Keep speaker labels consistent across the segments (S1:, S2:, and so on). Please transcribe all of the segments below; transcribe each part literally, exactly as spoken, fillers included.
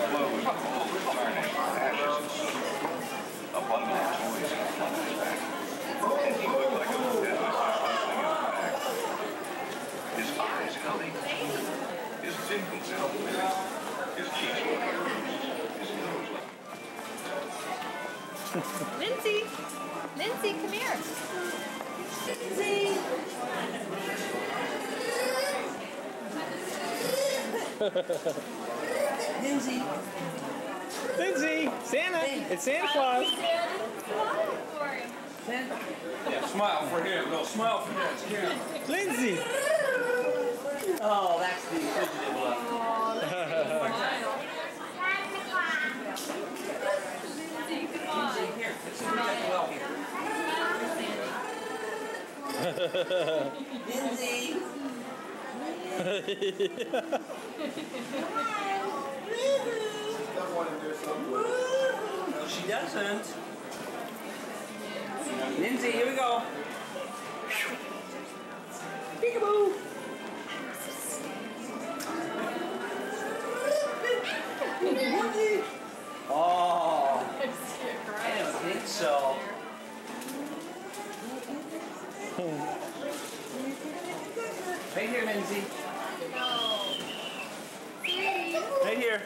S1: clothes all the tarnished ashes and soot. A bundle of toys in front of his back. And he looked like a lieutenant something in the back. His eyes howling. His dimples elbowing. His cheeks were bruised. His nose like...
S2: Lindsay! Lindsay, come here! Lindsay! Lindsay!
S3: Lindsay! Santa! It's Santa Claus!
S2: Santa.
S1: Yeah, smile for him. No, smile for that camera.
S3: Lindsay!
S2: Oh, that's the fidgeted one. Lindsay, here. Let's see if we got the well here. Lindsay! No, she doesn't. Lindsay, here we go. Peekaboo! Oh, I don't think so. Right here, Lindsay. Right here.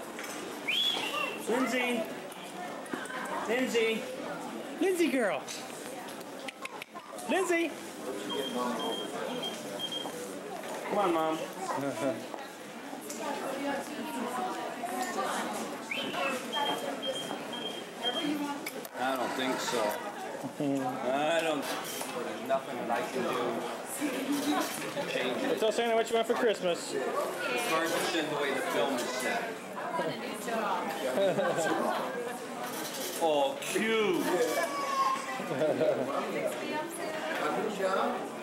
S2: Lindsay. Lindsay.
S3: Lindsay girl! Lindsay!
S2: Come on, Mom. I don't think so. I don't. There's nothing that I can do to change it.
S3: Tell Santa what you want for Christmas.
S2: As far as the way the film is set. Oh, cute!